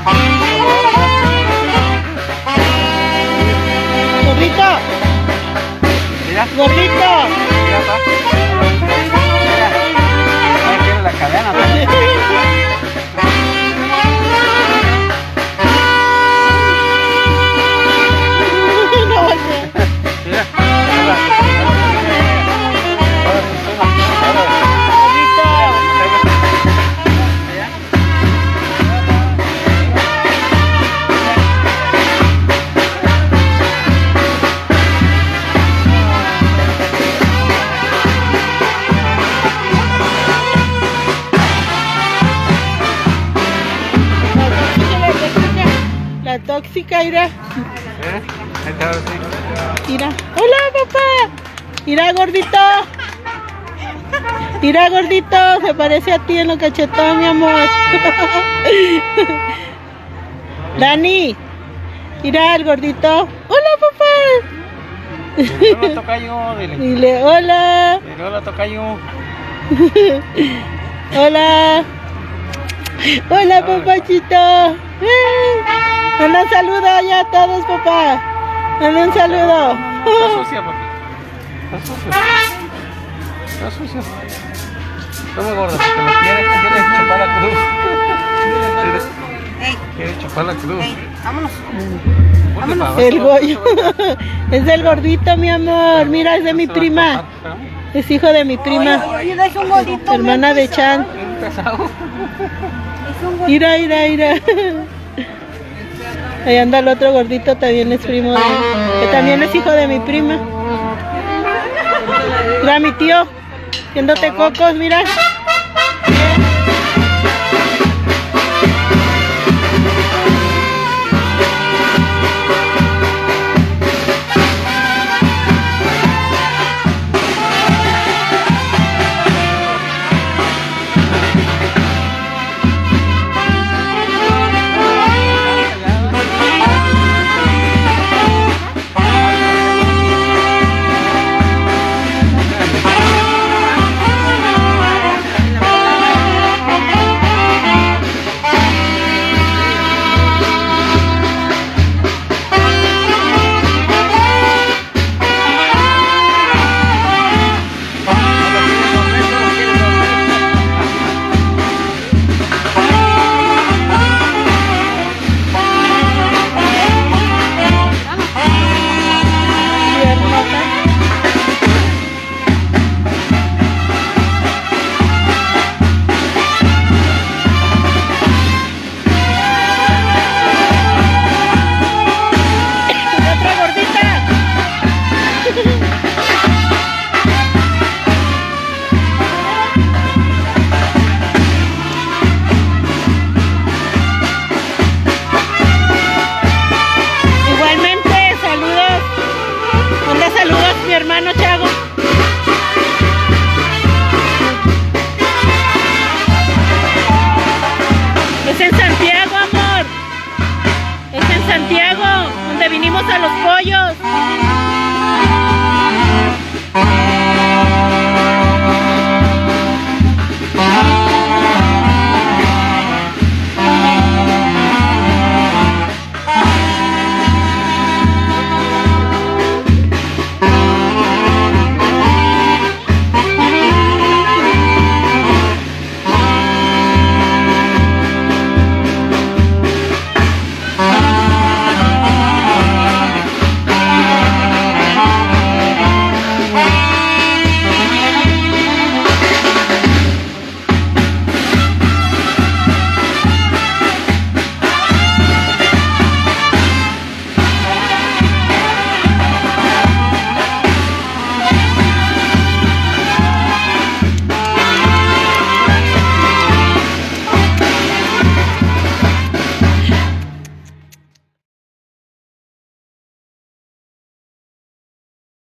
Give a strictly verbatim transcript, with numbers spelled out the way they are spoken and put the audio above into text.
Gordito. Mira. Gordito. Mira, pa. Mira. Ahí tiene la cadena, pa. No voltea. Mira. Mira. La tóxica, mira. ¿Eh? Ahí está, sí. Mira. Hola, papá. Mira, gordito. Mira, gordito. Se parece a ti en los cachetones, mi amor. Dani. Mira el gordito. Hola, papá. Dile hola, tocayo, dile. Dile hola. Dile hola, tocayo. Hola. Hola, papachito. Manda un saludo ya a todos, papá. Manda un saludo. Está sucia, papi. Está sucia. Está sucia. Está muy gorda, porque lo quiere, quiere chupar la cruz. Quiere, quiere chupar la cruz. Vámonos. Vámonos. El Goyo. Es el gordito, mi amor. Mira, es de mi prima. Es hijo de mi prima. Oye, oye, es un gordito. Hermana de Chan. Mira, mira, mira. Ahí anda el otro gordito, también es primo de él, que también es hijo de mi prima. Mira mi tío, haciéndote cocos, mira. Hermano Chago. Es en Santiago, amor. Es en Santiago, donde vinimos a los pollos.